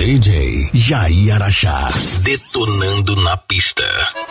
DJ Jair Araxá, detonando na pista.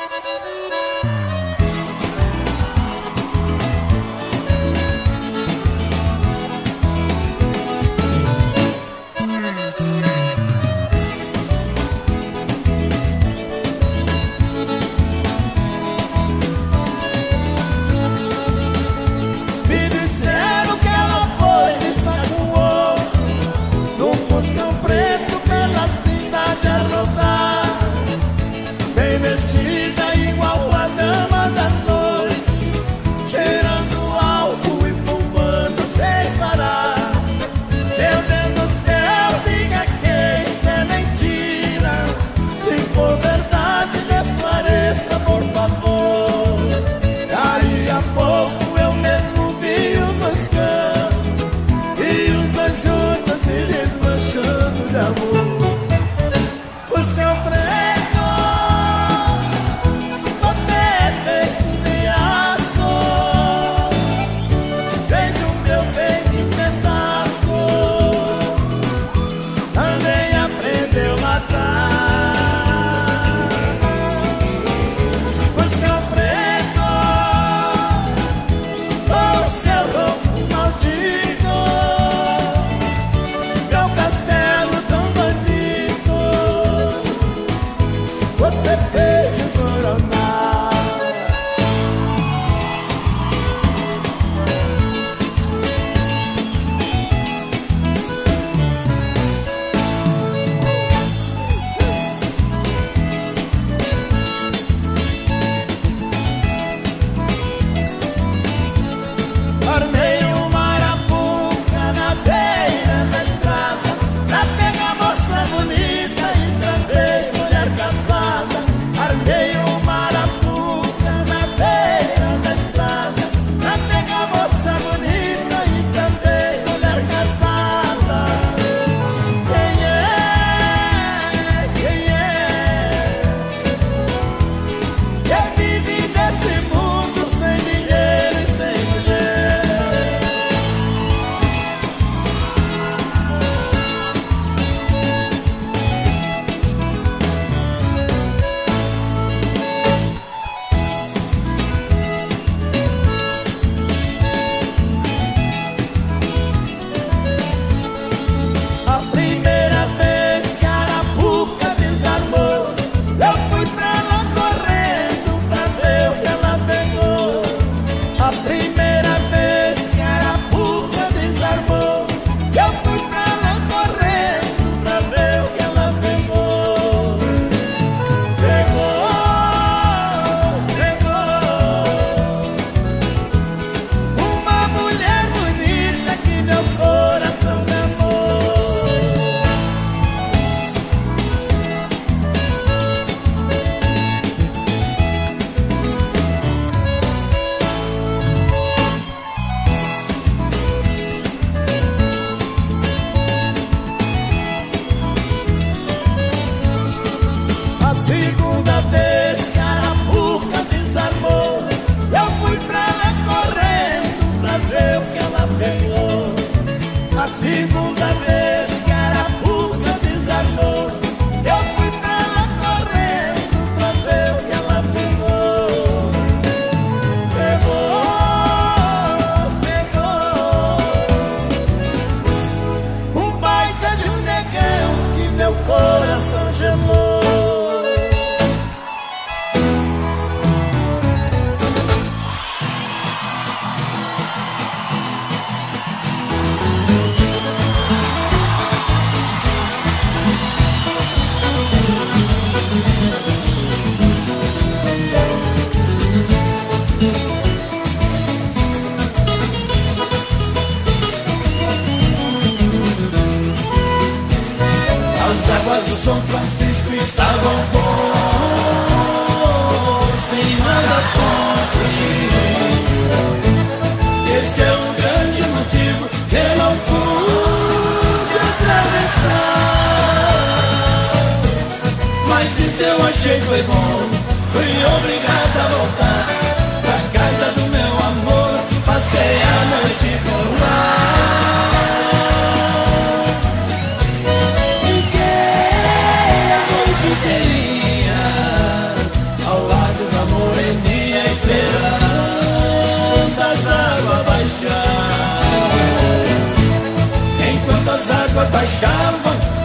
Foi bom, fui obrigado a voltar pra casa do meu amor. Passei a noite por lá. Ninguém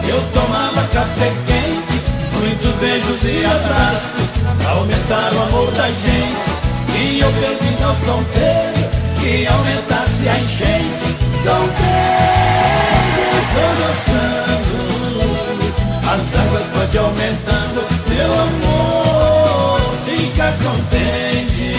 eu tomava café quente, muitos beijos e abraços, pra aumentar o amor da gente. E eu pedindo ao São Pedro que aumentasse a enchente. São Pedro, estou gostando, as águas pode aumentando, meu amor, fica contente.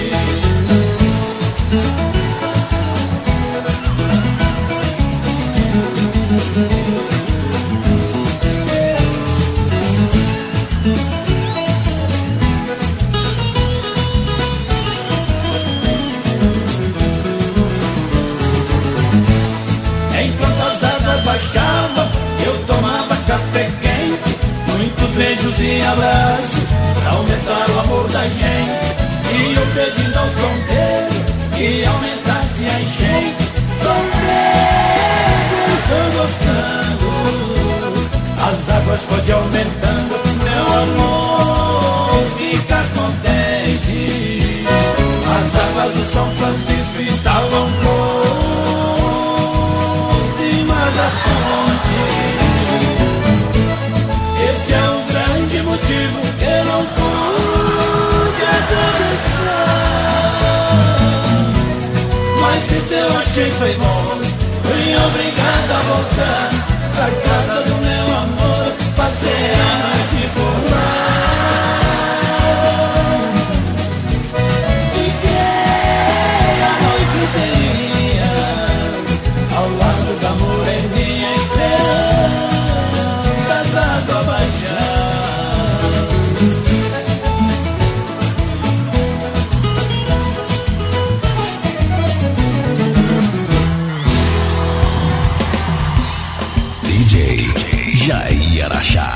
Enquanto as águas baixavam, eu tomava café quente, muitos beijos e abraços, pra aumentar o amor da gente. E eu pedindo ao São Pedro que aumentasse a enchente. São Pedro, estou gostando, as águas pode aumentando, meu amor, fica contente. As águas do São Francisco estavam por cima da ponte. Esse é um grande motivo que não pude atravessar. Mas se eu achei foi bom, fui obrigado a voltar pra casa do meu amor, passei a noite por lá. Fiquei a noite inteirinha ao lado da moreninha, esperando as águas baixar. DJ Jair Araxá.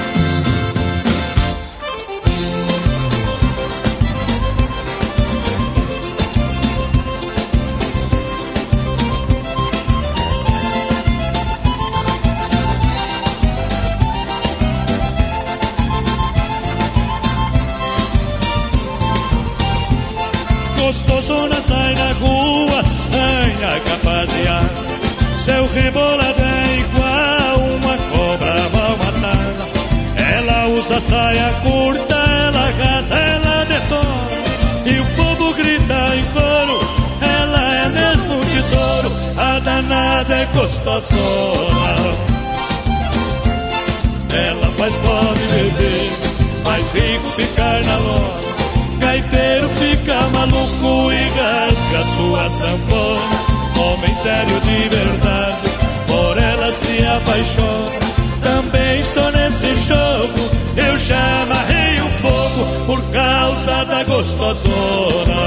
Gostosona sai na rua, sanha capaziada, seu rebolado é igual uma cobra mal matada. Ela usa saia curta, ela arrasa, ela detona, e o povo grita em coro, ela é mesmo um tesouro, a danada é gostosona. Ela faz pobre beber, faz rico ficar na loja, gaiteiro fica maluco e rasga sua sanfona. Homem sério de verdade, por ela se apaixona. Também estou nesse jogo, eu já amarrei um fogo por causa da gostosona.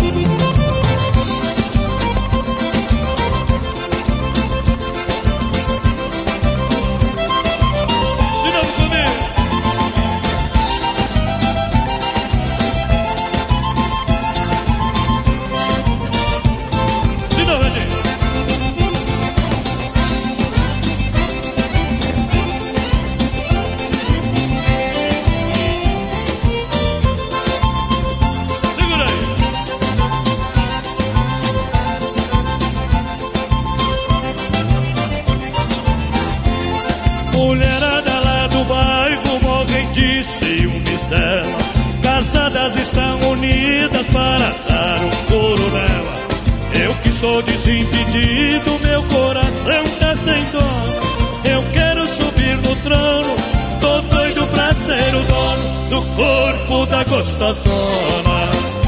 Mulherada lá do bairro morrem de ciúmes dela, casadas estão unidas para dar um couro nela. Eu que sou desimpedido, meu coração tá sem dó, eu quero subir no trono, tô doido pra ser o dono do corpo da gostosona.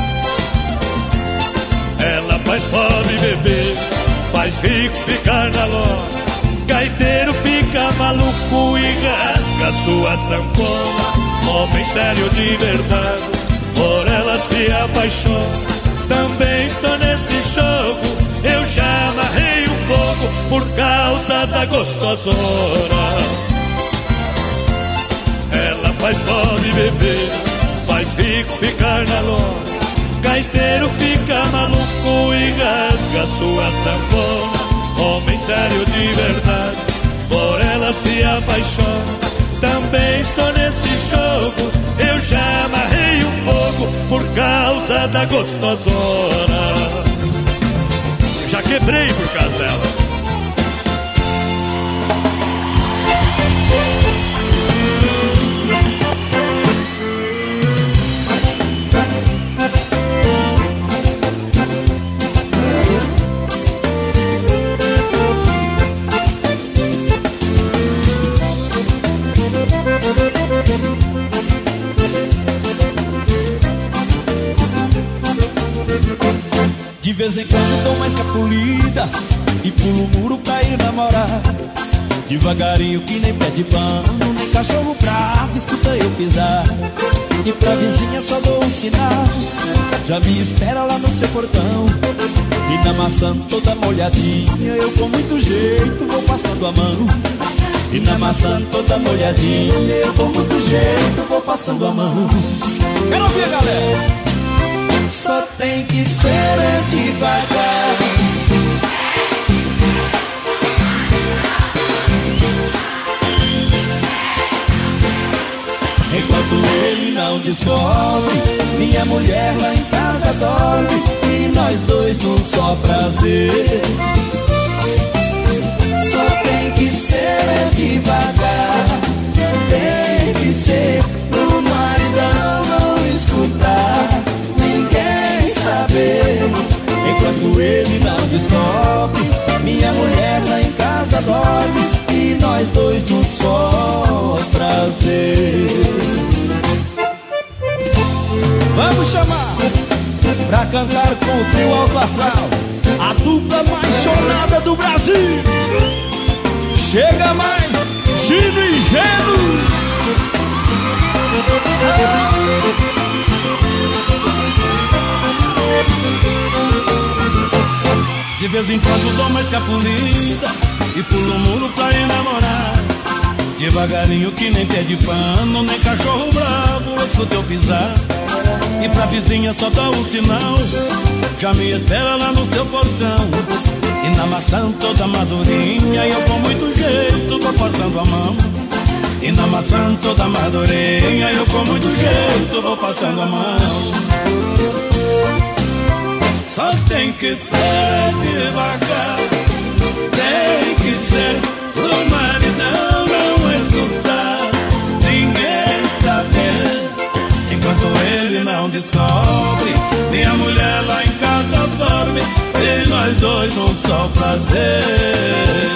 Ela faz pobre beber, faz rico ficar na loja, gaiteiro fica maluco e rasga sua sanfona. Homem sério de verdade, por ela se apaixona. Também estou nesse jogo, eu já amarrei um fogo por causa da gostosona. Ela faz pobre beber, faz rico ficar na loja, gaiteiro fica maluco e rasga sua sanfona. Homem sério de verdade, por ela se apaixona. Também estou nesse jogo, eu já amarrei um fogo por causa da gostosona. Já quebrei por causa dela. vez em quando dou uma escapulida e pulo o muro pra ir namorar. Devagarinho que nem pé de pano, nem cachorro bravo escuta eu pisar. E pra vizinha só dou um sinal, já me espera lá no seu portão. E na maçã toda molhadinha, eu com muito jeito vou passando a mão. E na maçã toda molhadinha, eu com muito jeito vou passando a mão. Quero ouvir, galera! Só tem que ser devagar. Enquanto ele não descobre, minha mulher lá em casa dorme, e nós dois num só prazer. Só tem que ser devagar, tem que ser pro maridão não escutar, ninguém saber. Enquanto ele não descobre, minha mulher lá em casa dorme, e nós dois num só prazer. Vamos chamar pra cantar com o trio Alto Astral, a dupla mais chonada do Brasil. Chega mais, Gino e Geno. De vez em quando dou uma escapulida e pulo o muro pra ir namorar. Devagarinho que nem pé de pano, nem cachorro bravo eu escuto eu pisar. E pra vizinha só dou um sinal, já me espera lá no seu portão. E na maçã toda madurinha, eu com muito jeito vou passando a mão. E na maçã toda madurinha, eu com muito jeito vou passando a mão. Só tem que ser devagar, tem que ser pro maridão não escutar, ninguém saber. Enquanto ele não descobre, minha mulher lá em casa dorme, e nós dois num só prazer.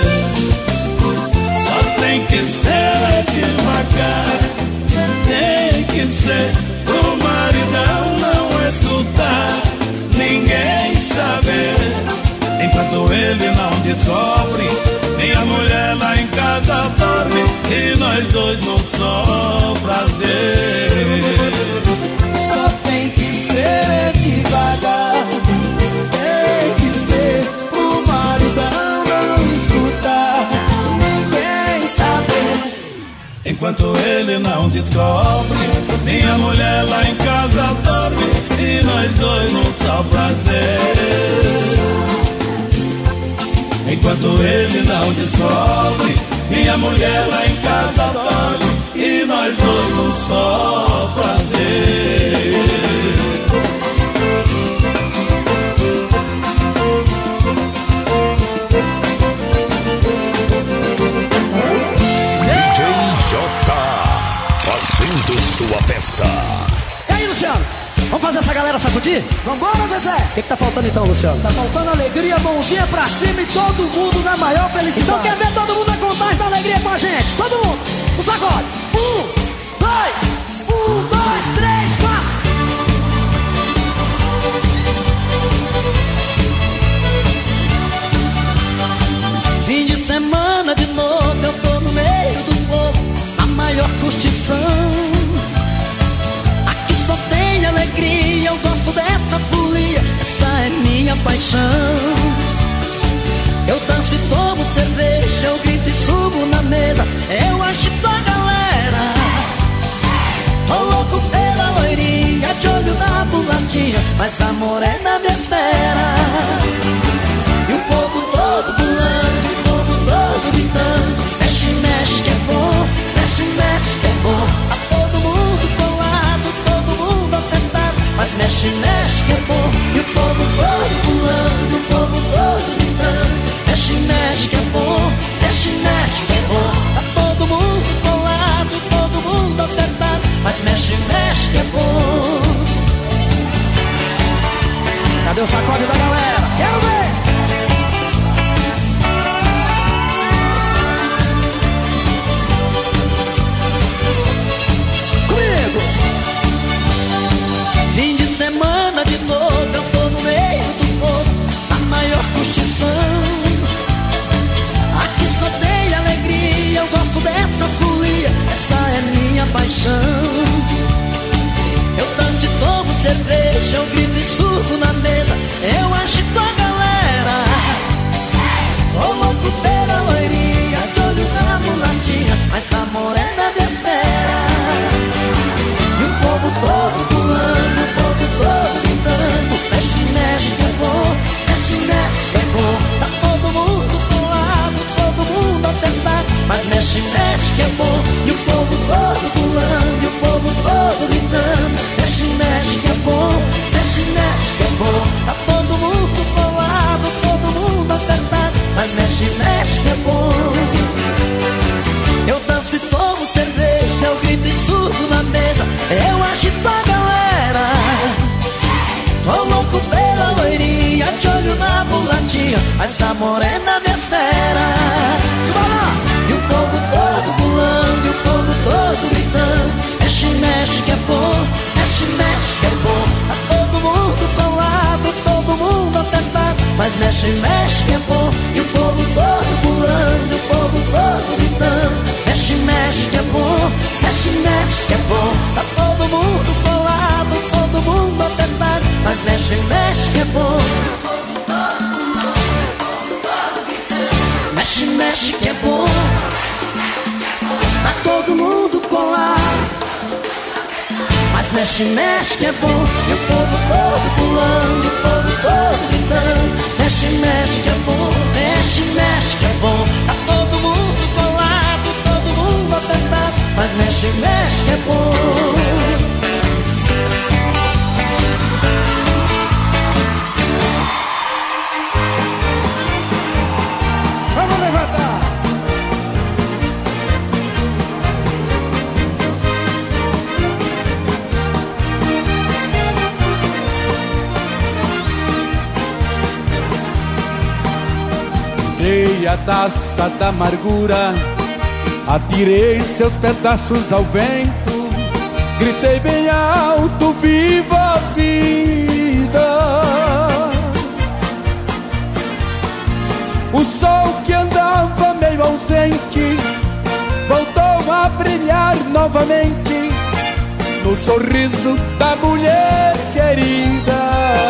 Só tem que ser devagar, tem que ser pro maridão não escutar, ninguém saber. Enquanto ele não descobre, minha mulher lá em casa dorme, e nós dois num só prazer. Só tem que ser devagar, tem que ser pro maridão não escutar, ninguém saber. Enquanto ele não descobre, minha mulher lá em casa dorme, e nós dois num só prazer. Enquanto ele não descobre, minha mulher lá em casa dorme, e nós dois num só prazer. DJ J fazendo sua festa. E aí, Luciano? Vamos fazer essa galera sacudir? Vambora, Zezé! O que tá faltando então, Luciano? Tá faltando alegria, mãozinha pra cima e todo mundo na maior felicidade. Então quer ver todo mundo na contagem da alegria com a gente? Todo mundo! O sacode! 1, 2, 3, 4! Fim de semana de novo, eu tô no meio do povo, a maior curtição. Só tem alegria, eu gosto dessa folia, essa é minha paixão. Eu danço e tomo cerveja, eu grito e subo na mesa, eu agito a galera. Tô louco pela loirinha, de olho na mulatinha, mas a morena me espera. E o povo todo pulando, o povo todo gritando, mexe, mexe que é bom, mexe, mexe que é bom. A todo mundo colado, todo mundo apertado, mas mexe, mexe que é bom. E o povo todo pulando, o povo todo gritando, mexe, mexe que é bom, mexe, mexe que é bom. A todo mundo colado, todo mundo apertado, mas mexe, mexe que é bom. mexe que é bom. E o povo todo pulando, e o povo todo gritando. Mexe, mexe que é bom, mexe, mexe que é bom. Tá todo mundo colado, todo mundo apertado, mas mexe, mexe que é bom. Eu danço e tomo cerveja, eu grito e subo na mesa, eu agito a galera. Tô louco pela loirinha, de olho na mulatinha, mas a morena me espera. E o povo todo pulando, e o povo todo gritando. Mexe, mexe que é bom, mexe, mexe que é bom. Tá todo mundo colado, todo mundo apertado, mas mexe, mexe que é bom. E o povo todo pulando, e o povo todo gritando. Mexe, mexe que é bom, mexe, mexe que é bom. Tá todo mundo colado, todo mundo apertado, mas mexe, mexe que é bom. Mexe, mexe que é bom. Tá todo mundo colado, mas mexe, mexe que é bom. E o povo todo pulando, e o povo todo gritando. Mexe, mexe que é bom, mexe, mexe que é bom. Tá todo mundo colado, todo mundo apertado, mas mexe, mexe que é bom. Vamos levantar! Dei a taça da amargura, atirei seus pedaços ao vento, gritei bem alto, viva a vida. O sol que andava meio ausente voltou a brilhar novamente no sorriso da mulher querida.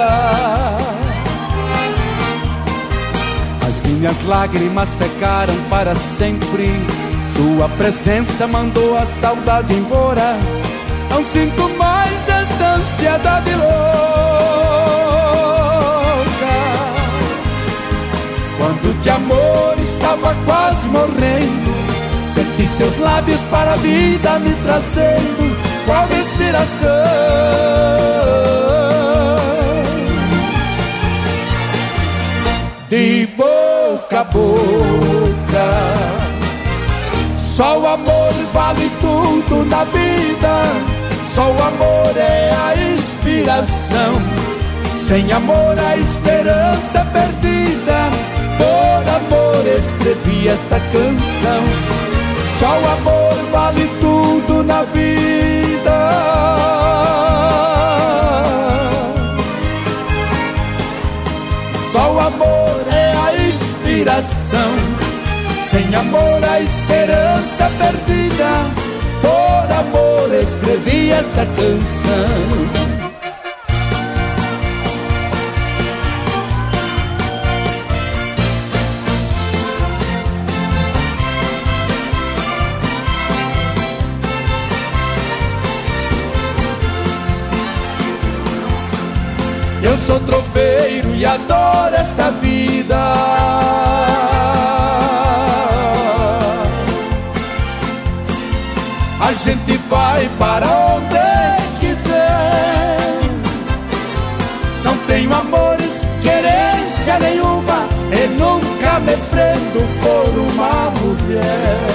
As minhas lágrimas secaram para sempre, sua presença mandou a saudade embora. Não sinto mais esta ansiedade louca. Quando de amor estava quase morrendo, senti seus lábios para a vida me trazendo qual inspiração. De boca a boca, só o amor vale tudo na vida. Só o amor é a inspiração. Sem amor a esperança é perdida. Por amor escrevi esta canção. Só o amor vale tudo na vida. Só o amor é a inspiração. Sem amor a esperança é perdida. Por amor escrevi esta canção. Eu sou tropeiro e adoro esta vida. A gente vai para onde quiser. Não tenho amores, querência nenhuma, e nunca me prendo por uma mulher.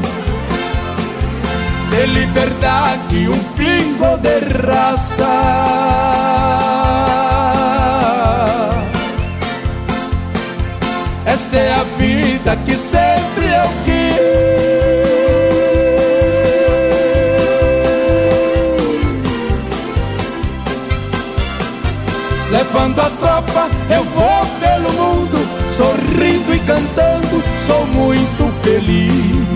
De liberdade, um pingo de raça. Esta é a vida que sempre eu quis. Levando a tropa, eu vou pelo mundo, sorrindo e cantando, sou muito feliz.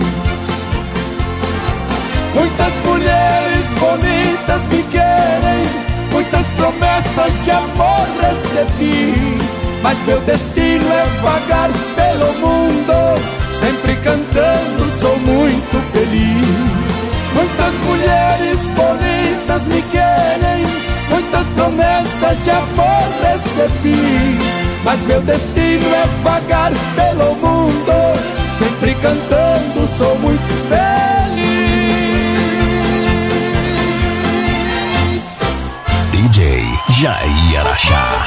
Muitas mulheres bonitas me querem, muitas promessas de amor recebi, mas meu destino é vagar pelo mundo, sempre cantando, sou muito feliz. Muitas mulheres bonitas me querem, muitas promessas de amor recebi, mas meu destino é vagar pelo mundo, sempre cantando, sou muito feliz. DJ Jair Araxá.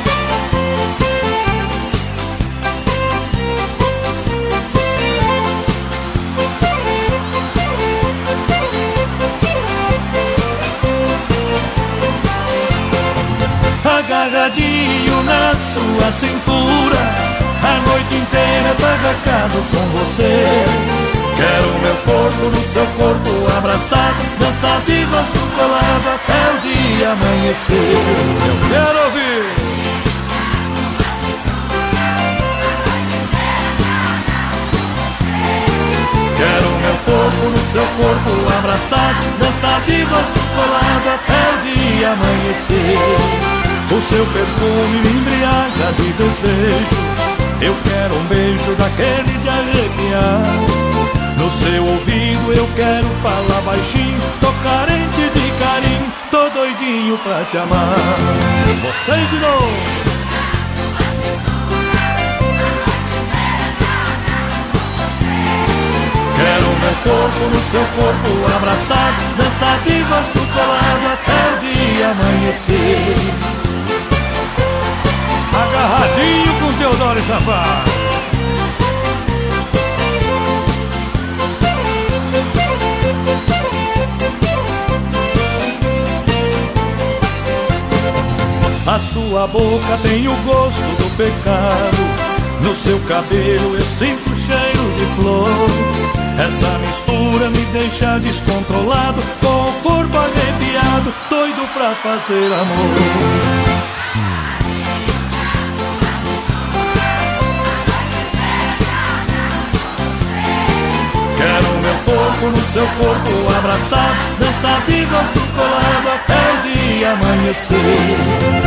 Agarradinho na sua cintura, a noite inteira agarrado com você. Quero meu corpo no seu corpo abraçado, dançar de rosto colado até o dia amanhecer. Eu quero ouvir. Quero meu corpo no seu corpo abraçado, dançar de rosto colado até o dia amanhecer. O seu perfume me embriaga de desejo, eu quero um beijo daquele de arrepiar. No seu ouvido eu quero falar baixinho, tô carente de carinho, tô doidinho pra te amar. Vocês de novo. Quero meu corpo no seu corpo abraçado, dançar de rosto colado até o dia amanhecer. Agarradinho com Teodoro e Sampaio. A sua boca tem o gosto do pecado, no seu cabelo eu sinto o cheiro de flor. Essa mistura me deixa descontrolado, com o corpo arrepiado, doido pra fazer amor. Quero meu corpo no seu corpo abraçado, dançar de rosto colado até o dia amanhecer.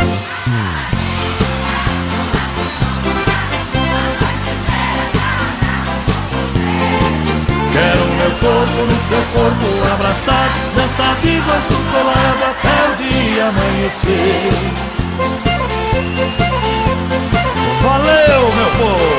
Quero meu corpo no seu corpo abraçado, dançar de rosto colado até o dia amanhecer. Valeu, meu povo!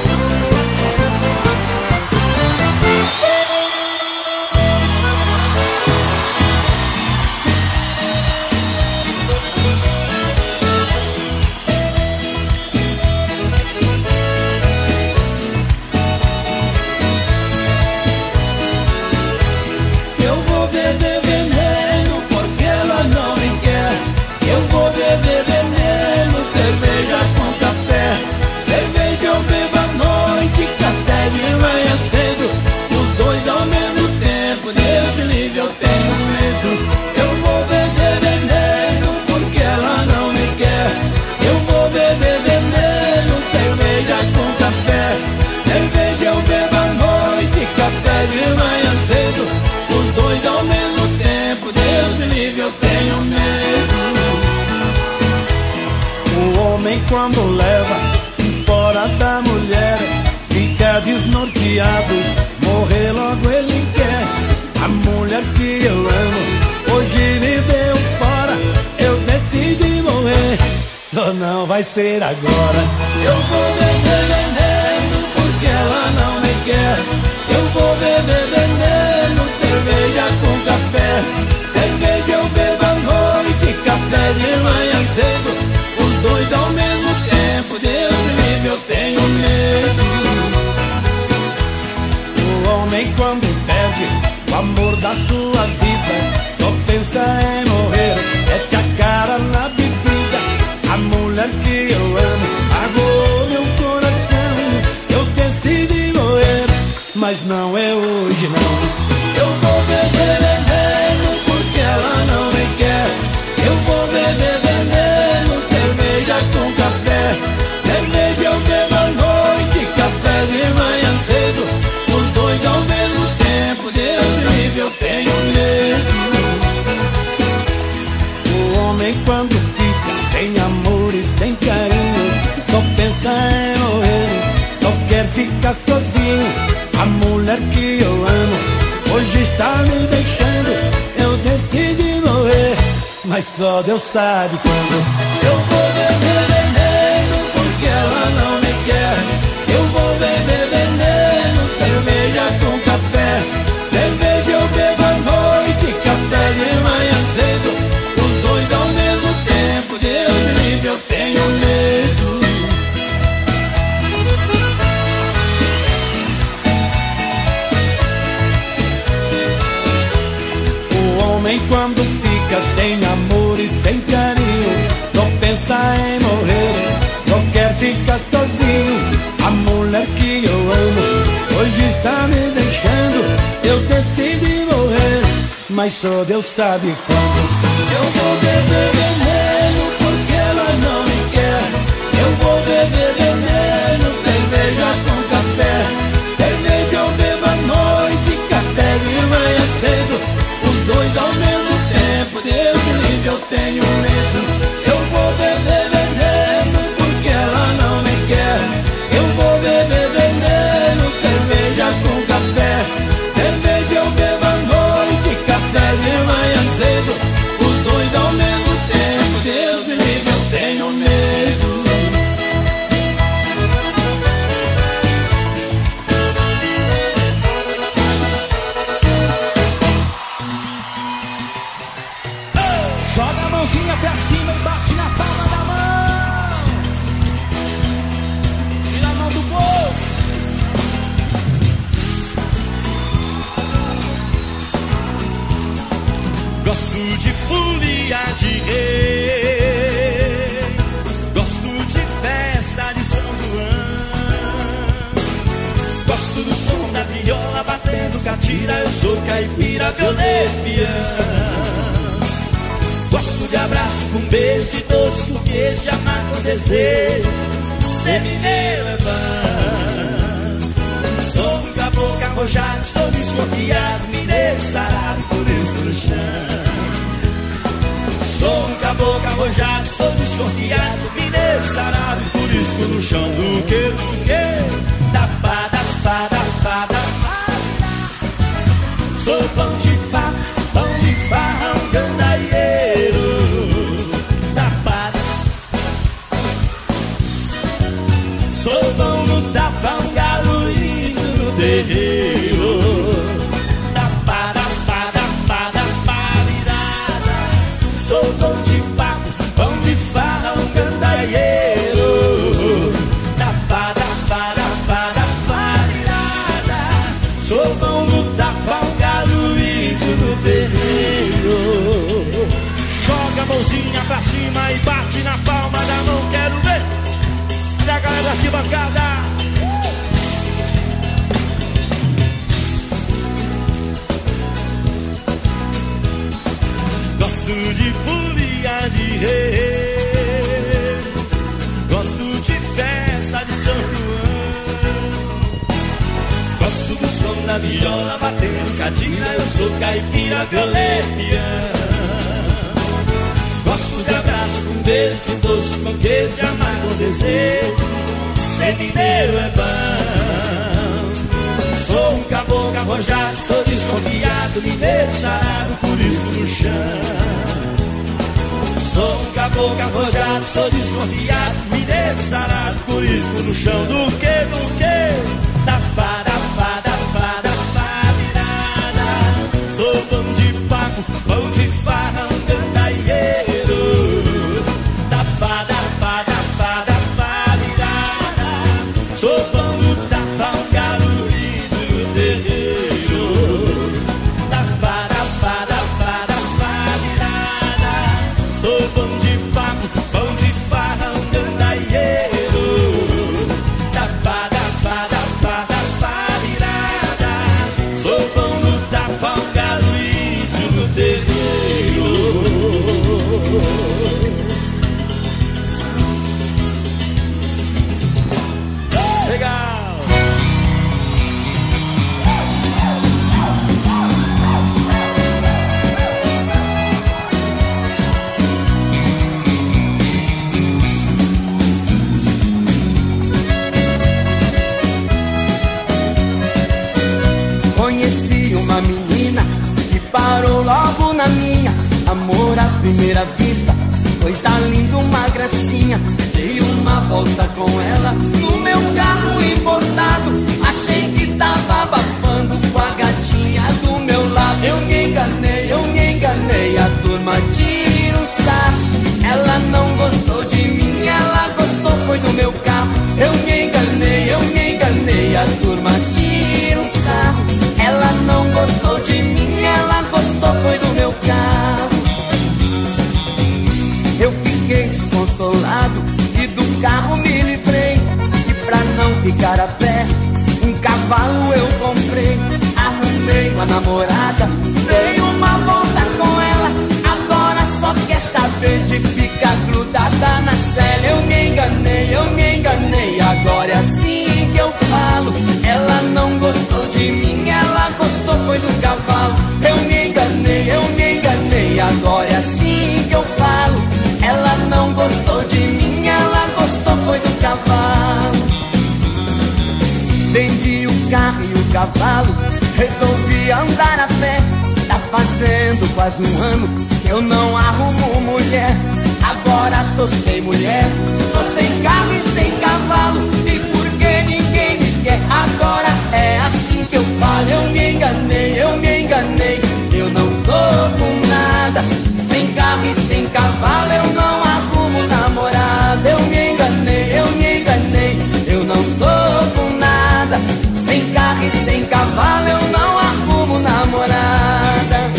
Quando leva fora da mulher, fica desnorteado, morrer logo ele quer. A mulher que eu amo hoje me deu fora, eu decidi morrer, só não vai ser agora. Eu vou beber veneno porque ela não me quer. Eu vou beber veneno, cerveja com café. Cerveja eu bebo à noite, café de manhã cedo, os dois ao mesmo tempo, Deus me livre, eu tenho medo. O homem quando perde o amor da sua vida, só pensa em morrer, mete a cara na bebida. A mulher que eu amo pagou meu coração, eu decidi morrer, mas não é hoje não. Eu vou beber veneno porque ela não me quer. Eu vou beber veneno, cerveja com café. Cerveja eu bebo à noite, café de manhã cedo, os dois ao mesmo tempo, Deus me livre, eu tenho medo. O homem quando fica sem amor e sem carinho, só pensa em morrer, só quer ficar sozinho. A mulher que eu amo hoje está me deixando, eu decidi morrer, mas só Deus sabe quando. Eu vou beber veneno porque ela não me quer. Eu vou beber veneno, cerveja com café. Cerveja eu bebo à noite, café de manhã cedo. Os dois ao mesmo tempo, Deus me livre, eu tenho medo. O homem quando fica sem amor e sem carinho, só pensa em morrer, só quer ficar sozinho. A mulher que eu amo hoje está me deixando. Eu decidi morrer, mas só Deus sabe quando. Eu vou beber veneno porque ela não me quer. Eu vou beber veneno, cerveja com café. Cerveja eu bebo à noite, café de manhã cedo. Os dois ao mesmo tempo, Deus me livre, eu tenho medo. Eu vou beber veneno porque ela não me quer. Eu vou beber veneno, cerveja com café. Cerveja eu bebo à noite, café de manhã cedo. Os dois ao mesmo tempo, Deus me livre, eu tenho medo. Joga a mãozinha pra cima e bate na palma da mão. Tira a mão do bolso. Gosto de folia de rei, gosto de festa de São João, gosto do som da viola batendo catira. Eu sou caipira, violê-pião. Gosto de abraço com beijo, de doce com queijo, de amar com desejo, ser mineiro é bom. Sou um caboclo arrojado, sou desconfiado, mineiro sarado, por isso no chão. Sou um caboclo arrojado, sou desconfiado, mineiro sarado, por isso no chão. Do que? Da pá, da pá, da pá, da pá. Sou pão de pá, pão de farrão, gandaieiro da pá. Sou bom no tapa, um galo lindo no terreiro da pá, da pá, da pá, da pá virada. Sou bom de pá, pão de farra, um gandaieiro da pá, da pá, da pá, da pá virada. Sou bom no tapa, um galo índio no terreiro. Joga a mãozinha pra cima e bate na palma da mão, quero ver. E a galera aqui bancada. Gosto de folia de rei, gosto de festa de São João, gosto do som da viola batendo catira. Eu sou caipira, violê-pião. Gosto de abraço com beijo, de doce com queijo, de amar com desejo, ser mineiro é bom. Sou um caboclo arrojado, sou desconfiado, mineiro sarado, por isso no chão. Sou um caboclo arrojado, sou desconfiado, mineiro sarado, por isso no chão. Do que? Da pá, da pá, da pá, da pá virada. Sou pão de paco, pão de farra, um gandaieiro da pá, da pá, da pá, da pá virada. Sou pão do tapa, um galo lindo no terreiro da pá, da pá, da pá, da pá virada. Sou pão de paco, pão de farra, um gandaieiro da pá, da pá, da pá, da pá virada. Sou pão do tapa, um galo lindo no terreiro. Legal! Conheci uma menina que parou logo na minha. Amor à primeira vista, coisa linda, uma gracinha. Dei uma volta com ela no meu carro importado. Achei que tava abafando com a gatinha do meu lado. Eu me enganei, a turma tira um sarro. Ela não gostou de mim, ela gostou foi do meu carro. Eu me enganei, a turma tira um sarro. Ela não gostou de mim, ela gostou foi do meu carro. Eu fiquei desconsolado e do carro me livrei. E pra não ficar a pé, um cavalo eu comprei. Arrumei uma namorada, dei uma volta com ela. Agora só quer saber de ficar grudada na sela. Eu me enganei, agora é assim que eu falo. Ela não gostou de mim, ela gostou foi do cavalo. Eu me enganei, agora é assim que eu falo. Ela não gostou de mim, ela gostou foi do cavalo. Vendi o carro e o cavalo, resolvi andar a pé. Tá fazendo quase um ano que eu não arrumo mulher. Agora tô sem mulher, tô sem carro e sem cavalo. E porque ninguém me quer, agora é assim que eu falo. Eu me enganei, eu não tô com nada. Sem carro e sem cavalo eu não arrumo namorada. Eu me enganei, eu não tô com nada. Sem carro e sem cavalo eu não arrumo namorada.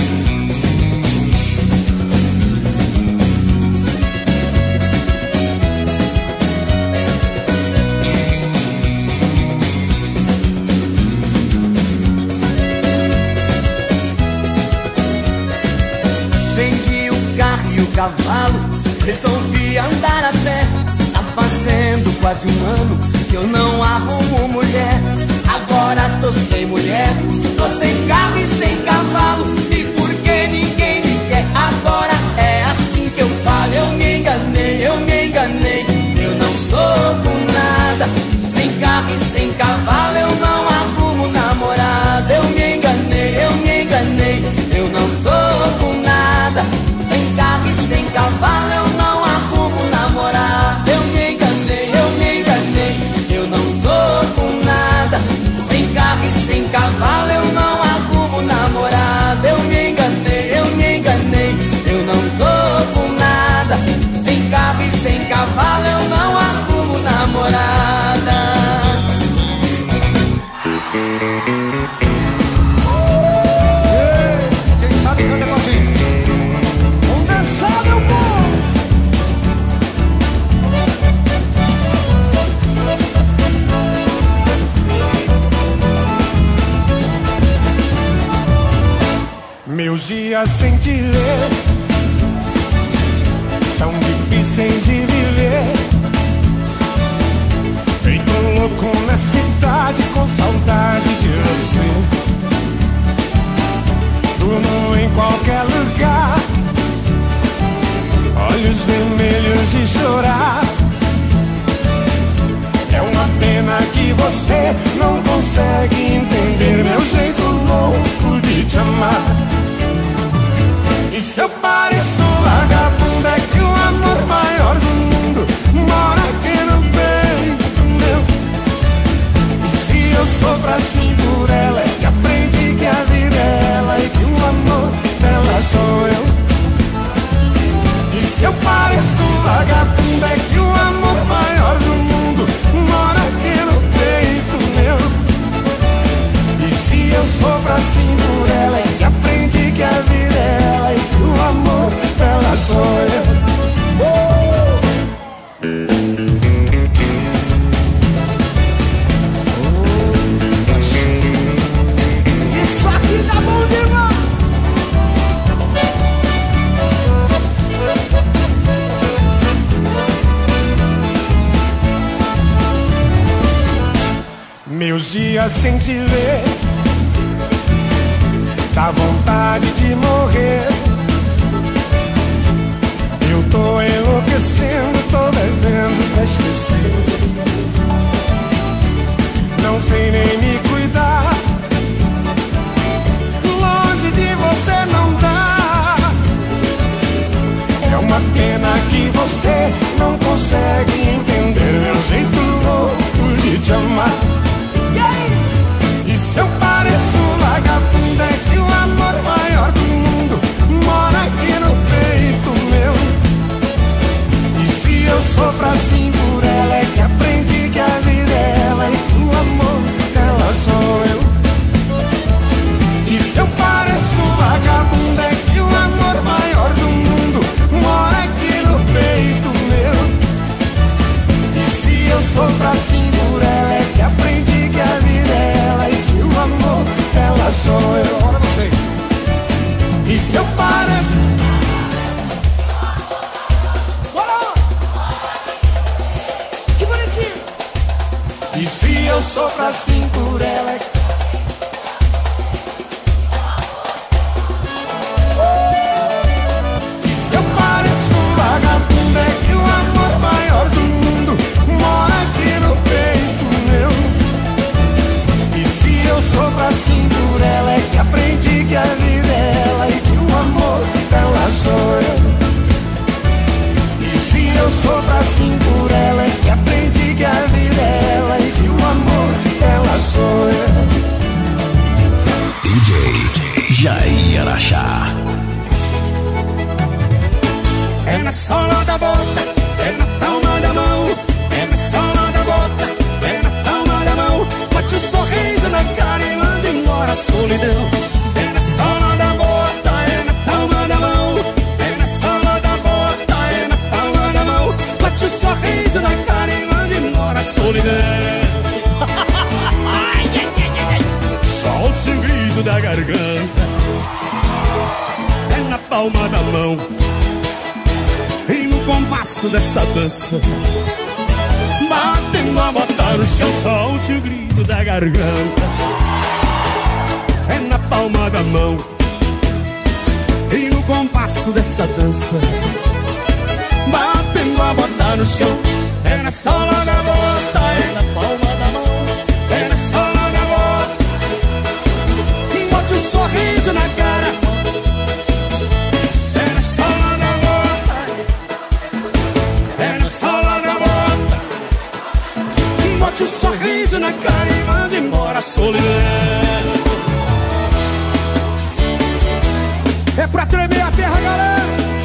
Vendi o carro e o cavalo, resolvi andar a pé. Tá fazendo quase um ano que eu não arrumo mulher. Agora tô sem mulher, tô sem carro e sem cavalo. E porque ninguém me quer, agora é assim que eu falo. Eu me enganei, eu não tô com nada. Sem carro e sem cavalo eu não arrumo namorada. Eu me enganei, eu não tô com nada. Sem carro e sem cavalo eu não arrumo namorada. Eu me enganei, eu não tô com nada. Sem carro e sem cavalo eu não arrumo namorada. Eu me enganei, eu não tô com nada. Sem carro e sem cavalo eu não arrumo namorada. Quem sabe canta negocinho. Vamos dançar, meu povo. Meus dias sem te ver são difíceis de viver. Feito louco na cidade com saudade de você. Durmo em qualquer lugar, olhos vermelhos de chorar. É uma pena que você não consegue entender meu jeito louco de te amar. E se eu pareço vagabundo, é que o amor maior do mundo mora aqui no peito meu. E se eu sofro assim por ela, é que aprendi que a vida é ela e que o amor dela sou eu. E se eu pareço vagabundo, é que o amor maior do mundo mora aqui no peito meu. E se eu sofro assim por ela, é que aprendi que a vida é ela e que o amor dela sou eu. Isso aqui tá bom demais. Meus dias sem te ver dá vontade de morrer. Eu tô enlouquecendo, tô bebendo pra esquecer. Não sei nem me cuidar, longe de você não dá. É uma pena que você não consegue entender meu jeito louco de te amar. E se eu E se eu pareço... Que bonitinho! E se eu sofro assim por ela? E se eu pareço um vagabundo? É que o amor maior do mundo mora aqui no peito meu. E se eu sofro assim por ela? É que aprendi que a vida é ela e que o amor dela sou eu. E se eu sofro assim por ela? É que aprendi que a vida é ela e que o amor dela sou eu. DJ Jair Araxá. É na sola da bota, é na palma da mão, é na sola da bota, é na palma da mão. Bote um sorriso na cara e manda embora a solidão. É na sola da bota, é na palma da mão, é na sola da bota, é na palma da mão. Bote um sorriso na cara e manda embora a solidão. Solte o grito da garganta, é na palma da mão. E no compasso dessa dança, batendo a bota no chão, solte o grito da garganta, é na palma da mão. E no compasso dessa dança, batendo a bota no chão, é na sola da bota, é na palma da mão, é na sola da bota. Bote um sorriso na cara, é na sola da bota, é na sola da bota. Bote um sorriso na cara e manda embora a solidão. É pra tremer a terra, galera.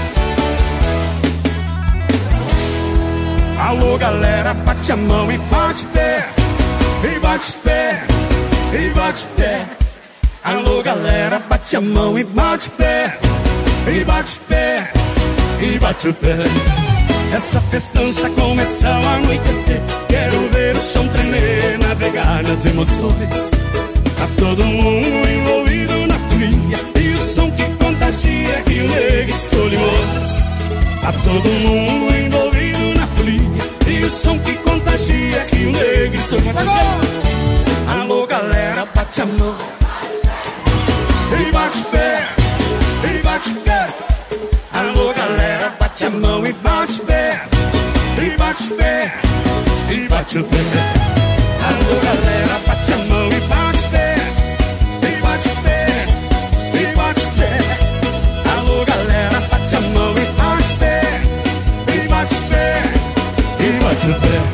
Alô, galera, bate a mão e bate pé, e bate pé, e bate pé. Alô, galera, bate a mão e bate pé, e bate pé, e bate o pé. Essa festança começou a anoitecer. Quero ver o chão tremer, navegar nas emoções. Tá todo mundo envolvido na folia, e o som que contagia Rio Negro e Solimões. Tá todo mundo envolvido na folia, e o som que contagia Rio Negro e Solimões. Alô, galera, bate a mão e bate o pé, e bate o pé. Alô, galera, bate a mão e bate o pé, e bate o pé, e bate o pé. Alô, galera, bate a mão e bate o pé, e bate o pé, e bate o pé. Alô, galera, bate a mão e bate o pé, e bate o pé, e bate o pé.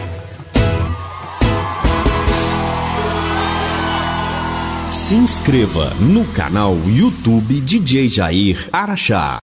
Se inscreva no canal YouTube DJ Jair Araxá.